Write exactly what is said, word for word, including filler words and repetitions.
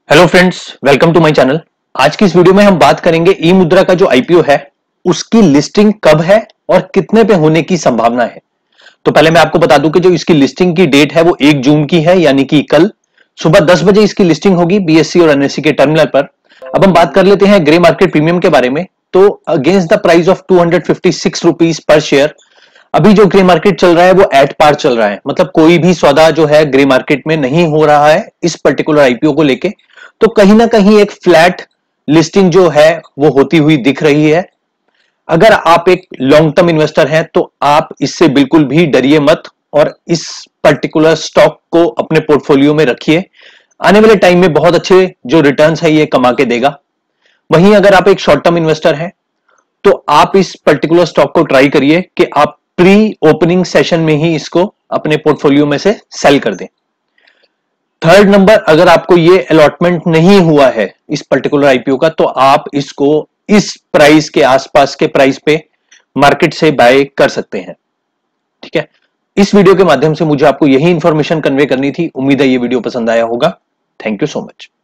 Hello friends, welcome to my channel. आज की इस वीडियो में हम बात करेंगे ई मुद्रा का जो आईपीओ है उसकी लिस्टिंग कब है और कितने पे होने की संभावना है। तो पहले मैं आपको बता दूं कि जो इसकी लिस्टिंग की डेट है वो एक जून की है, यानी कि कल सुबह दस बजे इसकी लिस्टिंग होगी बीएससी और एनएससी के टर्मिनल पर। अब हम बात कर लेते हैं ग्रे मार्केट प्रीमियम के बारे में। तो against the price of two hundred fifty six rupees पर शेयर अभी जो ग्रे मार्केट चल रहा है वो एट पार चल रहा है, मतलब कोई भी सौदा जो है ग्रे मार्केट में नहीं हो रहा है इस पर्टिकुलर आईपीओ को लेके। तो कहीं ना कहीं एक फ्लैट लिस्टिंग जो है वो होती हुई दिख रही है। अगर आप एक लॉन्ग टर्म इन्वेस्टर हैं तो आप इससे बिल्कुल भी डरिए मत और इस पर्टिकुलर स्टॉक को अपने पोर्टफोलियो में रखिए। आने वाले टाइम में बहुत अच्छे जो रिटर्न्स है ये कमा के देगा। वहीं अगर आप एक शॉर्ट टर्म इन्वेस्टर हैं तो आप इस पर्टिकुलर स्टॉक को ट्राई करिए कि आप प्री ओपनिंग सेशन में ही इसको अपने पोर्टफोलियो में से सेल कर दें। थर्ड नंबर, अगर आपको ये अलॉटमेंट नहीं हुआ है इस पर्टिकुलर आईपीओ का तो आप इसको इस प्राइस के आसपास के प्राइस पे मार्केट से बाय कर सकते हैं। ठीक है, इस वीडियो के माध्यम से मुझे आपको यही इंफॉर्मेशन कन्वे करनी थी। उम्मीद है ये वीडियो पसंद आया होगा। Thank you so much.